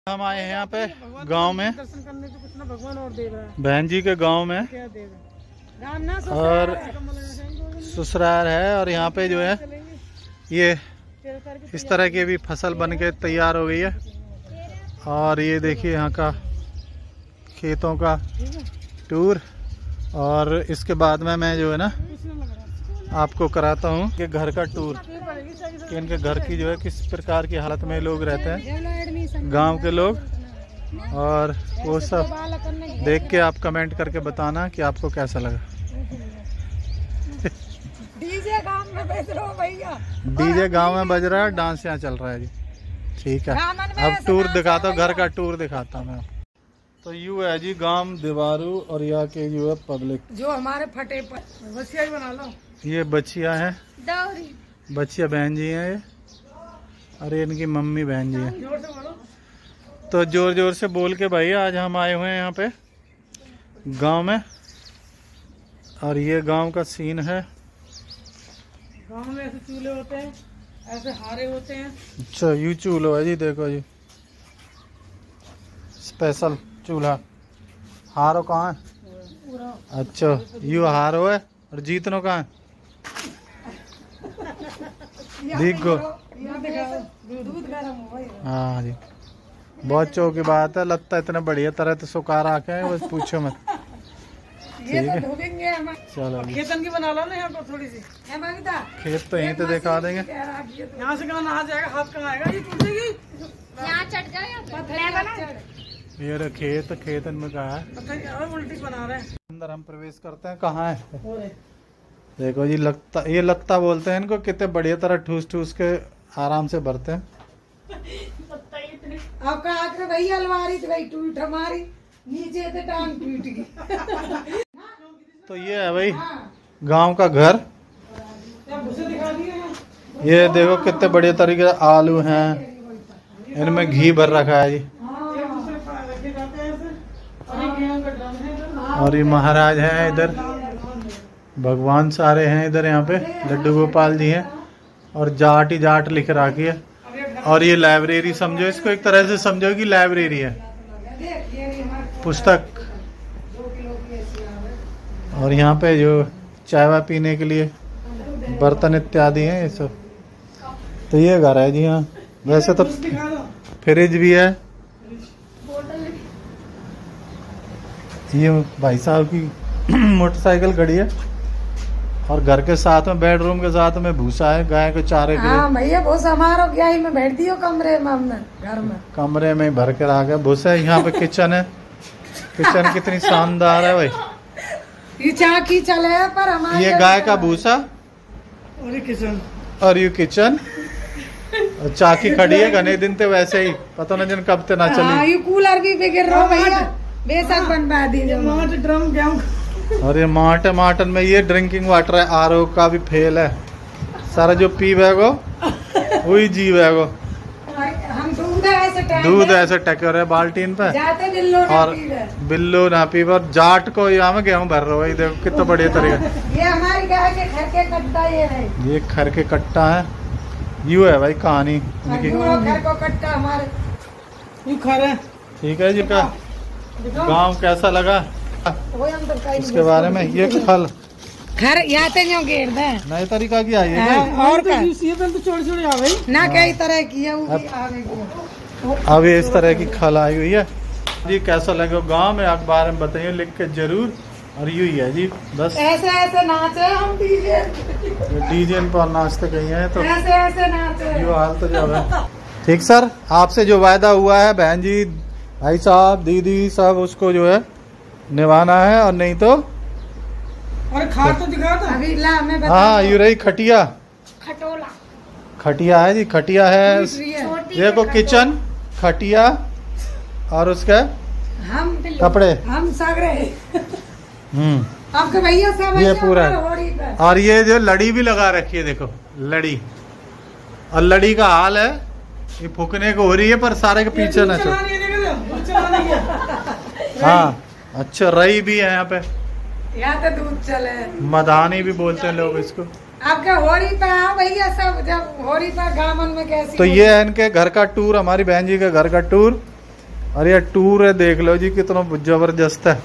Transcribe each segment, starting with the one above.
हम आए हैं यहाँ पे गांव में दर्शन करने तो कुछ ना भगवान और दे रहा है। बहन जी के गांव में क्या देगा और ससुराल है। और यहाँ पे जो है ये इस तरह की भी फसल बन के तैयार हो गई है। और ये देखिए यहाँ का खेतों का टूर। और इसके बाद में मैं जो है ना आपको कराता हूँ कि घर का टूर, कि इनके घर की जो है किस प्रकार की हालत में लोग रहते हैं गांव के लोग। और वो सब देख के आप कमेंट करके बताना कि आपको कैसा लगा। डीजे गांव में बज रहा भैया, डीजे गांव में बज रहा है, डांस यहाँ चल रहा है जी। ठीक है, अब टूर दिखाता हूँ, घर का टूर दिखाता हूँ मैं। तो यू है जी गांव देवारू और यहाँ के जो है पब्लिक जो हमारे फटे पर बसिया ही बना लो। ये बच्चियाँ हैं, बच्चियाँ बहन जी हैं ये, और ये इनकी मम्मी बहन जी हैं। जोर से बोलो। तो जोर जोर से बोल के भाई आज हम आए हुए हैं यहाँ पे गांव में। और ये गांव का सीन है। गांव में ऐसे चूल्हे होते हैं, ऐसे हारे होते हैं। अच्छा यू चूल्हा है जी, देखो जी स्पेशल चूल्हा। हारो कहाँ है? अच्छा यू हारो है और जीतनो कहाँ है? देखो दूध गर्म हो। हाँ जी, बहुत चौ की बात है। लगता है इतना बढ़िया तरह तो सुकार आके है, बस पूछो मत। ये तो ढूंढेंगे हम। चलो खेतन की बना लो ना यहाँ पर थोड़ी सी। खेत तो यहीं तो दिखा देंगे। यहाँ से कहाँ नहा जाएगा, हाथ कहाँ आएगा, ये टूटेगी। यहाँ चढ़ जाओ। ये रहे खेत, खेतन में कहा है उल्टी बना रहे हैं। अंदर हम प्रवेश करते हैं। कहाँ है देखो जी, लगता ये लगता बोलते हैं इनको। कितने बढ़िया तरह ठूस ठूस के आराम से भरते हैं। आपका आकर भैया अलमारी तो भाई टूट हमारी, नीचे से टांग टूट गई। तो ये है भाई गांव का घर। ये देखो कितने बढ़िया तरीके से आलू हैं, इनमें घी भर रखा है जी। और ये महाराज हैं इधर, भगवान सारे हैं इधर। यहाँ पे लड्डू गोपाल जी हैं और जाट ही जाट लिख रखी है। और ये लाइब्रेरी समझो इसको, एक तरह से समझो कि लाइब्रेरी है, पुस्तक। और यहाँ पे जो चाय वाय पीने के लिए बर्तन इत्यादि हैं ये सब। तो ये घर है जी। हाँ वैसे तो फ्रिज भी है। ये भाई साहब की मोटरसाइकिल खड़ी है। और घर के साथ में बेडरूम के साथ में भूसा है गाय को चारे के लिए। हाँ भैया भूसा हमारा क्या ही में बैठ दियो कमरे में, हमने घर में कमरे में भर के आ गया भूसा। यहाँ पे किचन है। किचन कितनी शानदार है भाई। ये चाह की चले है पर हमारे ये गाय का भूसा और ये किचन और ये किचन। और चाकी खड़ी है घने दिन ते वैसे ही, पता न जन कब ते ना चली। ये कूलर भी बिगड़ रहा भैया, बेशक बनवा दीजिए। ड्रम गेहूं। और ये माटन में ये ड्रिंकिंग वाटर है, आरओ का भी फेल है सारा। जो पी बैगो वही जी बैगो। हम दूध ऐसे टके रहे बाल्टीन पे। जाते बिल्लो और बिल्लो ना पी। पर जाट को यहाँ में गेहूं भर रहा है। देखो कितना बढ़िया तरीका। ये हमारी गाय के घर के कट्टा ये है। ये खर के कट्टा है। यू है भाई कहानी इनकी। घर को कट्टा हमारे यू खर है। ठीक है जी। का गांव कैसा लगा इसके बारे में। ये फल घर याते जो घेर दे नए तरीका की आई है। और का तो छोड़ छोड़ आ गई ना, कई तरह की है वो भी आ गई। अब ये इस तरह की खल आई हुई है जी। कैसा लगे गांव में आप बारे में बताइए लिख के जरूर। और यू ही है जी, बस ऐसे ऐसे नाचे हम डीजे पर नाचते गई हैं। तो ऐसे ऐसे नाचे यो हाल तो जो है। ठीक सर, आपसे जो वायदा हुआ है बहन जी, भाई साहब, दीदी सब, उसको जो है निभाना है। और नहीं तो और खा तो दिखा था अभी ला मैं बता। हाँ यू रही खटिया। खटोला खटिया है जी, खटिया है। देखो किचन, खटिया और उसके हम कपड़े, हम सगरे। आपके भैया सब ये पूरा। और ये जो लड़ी भी लगा रखी है, देखो लड़ी। और लड़ी का हाल है ये फूकने को हो रही है, पर सारे के पीछे न चल। हाँ अच्छा, रई भी है यहाँ पे। यहाँ तो दूध चले, मधानी भी बोलते हैं लोग इसको। आपका होरी पे आओ भैया सब, जब होरी पे गामन में कैसी। तो ये है इनके घर का टूर, हमारी बहन जी के घर का टूर। और ये टूर है, देख लो जी कितना जबरदस्त है।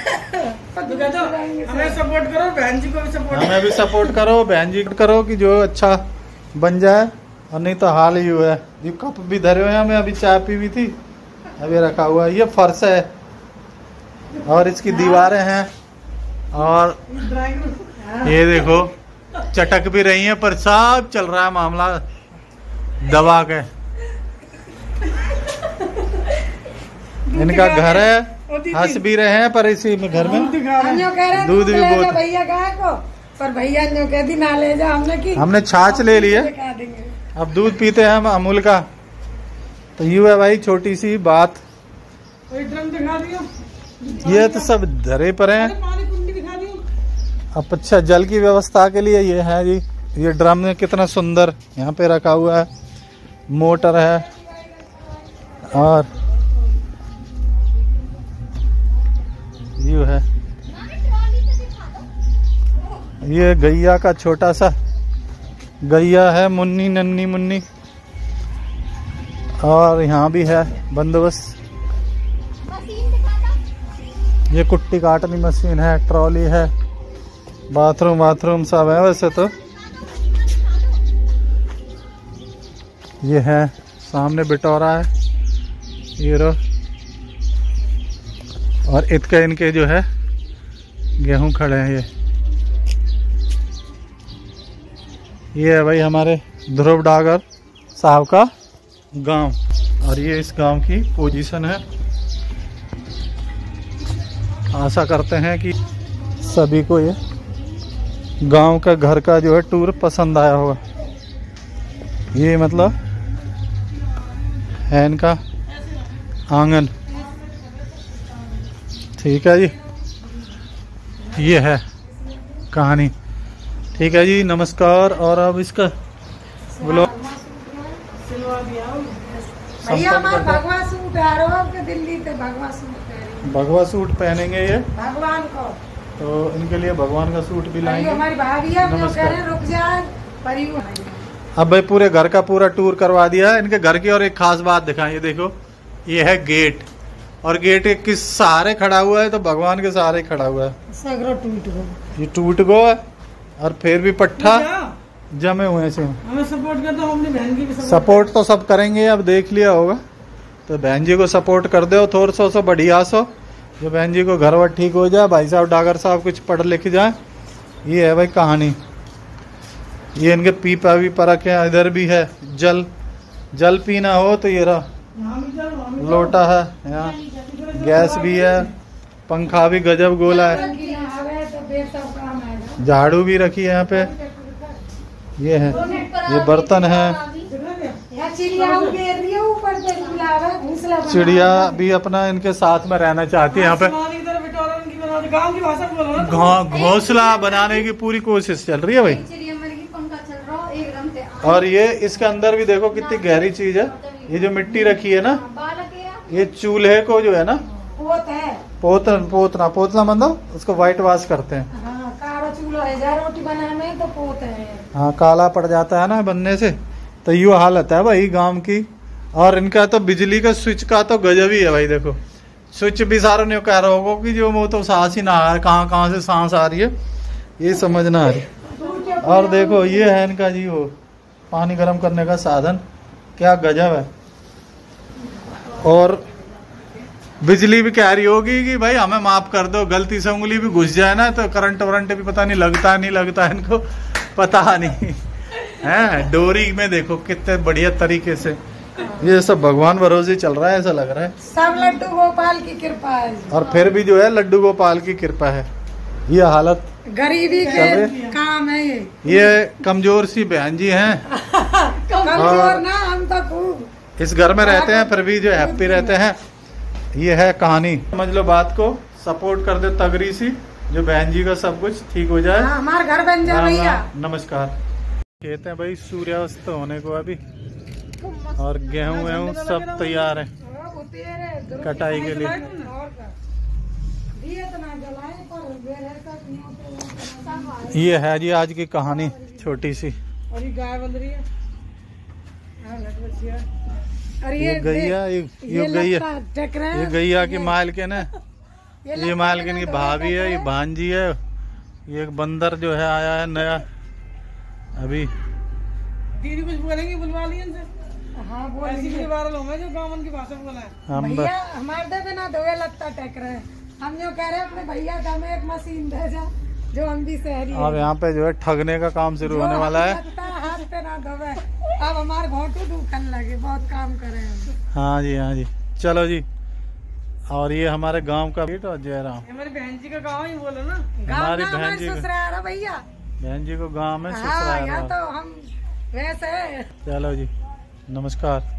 हमें सपोर्ट करो, बहन जी को भी सपोर्ट, हमें भी सपोर्ट करो, बहन जी करो कि जो अच्छा बन जाए। और नहीं तो हाल ही हुआ है। ये कप भी धरे हुए हैं, हमें अभी चाय पी हुई थी, अभी रखा हुआ है। ये फर्श है और इसकी दीवारें हैं और ये देखो चटक भी रही हैं, पर सब चल रहा है मामला दबा के। इनका घर है, हंस भी रहे हैं, पर इसी में घर में दूध भी बहुत। भैया गाय को, पर भैया ने कह दी ना ले जा, हमने छाछ ले लिए, अब दूध पीते हैं हम अमूल का। तो यूँ है भाई छोटी सी बात। ड्रम दिखा दियो, ये तो सब धरे पर हैं। पानी कुंडी दिखा दियो। अब अच्छा जल की व्यवस्था के लिए ये है जी, ये ड्रम में कितना सुंदर यहाँ पे रखा हुआ है, मोटर है। और ये है, ये गैया का छोटा सा गैया है, मुन्नी नन्नी मुन्नी। और यहाँ भी है बंदोबस्त। ये कुट्टी काटनी मशीन है, ट्रॉली है, बाथरूम सब है वैसे तो। ये है सामने बिटोरा है, ये रो। और इतके इनके जो है गेहूं खड़े हैं। ये है भाई हमारे ध्रुव डागर साहब का गांव, और ये इस गांव की पोजीशन है। आशा करते हैं कि सभी को ये गांव का घर का जो है टूर पसंद आया होगा। ये मतलब है इनका आंगन, ठीक है जी। ये है कहानी, ठीक है जी, नमस्कार। और अब इसका बोलो भैया हमारा भगवा सूट आ रहा है दिल्ली से, भगवा सूट भगवा सूट पहनेंगे ये भगवान को, तो इनके लिए भगवान का सूट भी लाएंगे। हमारी भाभी है, वो कह रहे रुक जाए परिवार। अब भाई पूरे घर का पूरा टूर करवा दिया है इनके घर की। और एक खास बात दिखाएं, ये देखो ये है गेट, और गेट किस सहारे खड़ा हुआ है, तो भगवान के सहारे खड़ा हुआ है। सगरो टूट गो, ये टूट गो है, और फिर भी पट्टा जमे हुए से। हमें सपोर्ट कर दो, हमने बहन की भी सपोर्ट तो सब करेंगे, अब देख लिया होगा। तो बहन जी को सपोर्ट कर दो थोड़ा सा बढ़िया सो, जो बहन जी को घर वर ठीक हो जाए, भाई साहब डागर साहब कुछ पढ़ लिख जाए। ये है भाई कहानी। ये इनके पीपा भी परख है, इधर भी है जल पीना हो तो ये रहा लोटा है, यहाँ गैस भी है, पंखा भी गजब गोला है, झाड़ू भी रखी है यहाँ पे। ये है, ये बर्तन है। चिड़िया भी अपना इनके साथ में रहना चाहती है यहाँ पे। घोंसला बनाने की पूरी कोशिश चल रही है भाई। और ये इसके अंदर भी देखो कितनी गहरी चीज है। ये जो मिट्टी रखी है ना, ये चूल्हे को जो है ना पोतना मतलब उसको व्हाइट वॉश करते हैं। रोटी बनाने तो पोत है, हाँ काला पड़ जाता है ना बनने से। तो ये हालत है भाई गांव की। और इनका तो बिजली का स्विच का तो गजब ही है भाई। देखो स्विच भी सारों ने कह रहा होगा कि जो वो तो सांस ही ना आ रहा है, कहाँ से सांस आ रही है ये समझ ना आ रही। और देखो ये है इनका जी वो पानी गर्म करने का साधन, क्या गजब है। और बिजली भी कह रही होगी कि भाई हमें माफ कर दो, गलती से उंगली भी घुस जाए ना तो करंट वरंट भी पता नहीं लगता इनको पता नहीं है। डोरी में देखो कितने बढ़िया तरीके से ये सब भगवान भरोसे चल रहा है, ऐसा लग रहा है। सब लड्डू गोपाल की कृपा है। और फिर भी जो है लड्डू गोपाल की कृपा है। ये हालत गरीबी के काम है ये कमजोर सी बहन जी हैं। कमजोर ना, हम तो खूब इस घर में रहते हैं फिर भी जो हैप्पी रहते हैं। ये है कहानी, समझ लो बात को। सपोर्ट कर दे तगड़ी सी, जो बहन जी का सब कुछ ठीक हो जाए, हमारा घर बन जाए भैया। नमस्कार। कहते हैं भाई सूर्यास्त होने को अभी, और गेहूं सब तैयार है कटाई के लिए। ये है जी आज की कहानी छोटी सी। और ये गाय बंद रही है। और ये गैया, ये गैया, ये गैया की मालकिन है, ये मालकिन की भाभी है, ये भांजी है। ये एक बंदर जो है आया है नया अभी। दीदी कुछ बोलेंगे, बुलवा लिए इनसे। हाँ बोलेंगे, ऐसी वायरल होंगे जो गाँव की भाषा बोला है। हम भैया हमारे दे बिना धोए लगता ट्रैक्टर है। हम जो कह रहे हैं अपने भैया का हमें एक मशीन दे जा, जो हम भी शहरी अब यहाँ पे जो है ठगने का काम शुरू होने वाला है। हाथ पे ना धोवे, अब हमारे घोटू दुखन लगे, बहुत काम करे हम। हाँ जी, हाँ जी, चलो जी। और ये हमारे गांव का बेटा जयराम, हमारी बहन जी का गाँव ही बोलो ना। हमारी बहन जी ससुराल है भैया, बहन जी को गांव में हाँ ससुराल यहाँ है। तो हम वैसे। चलो जी, नमस्कार।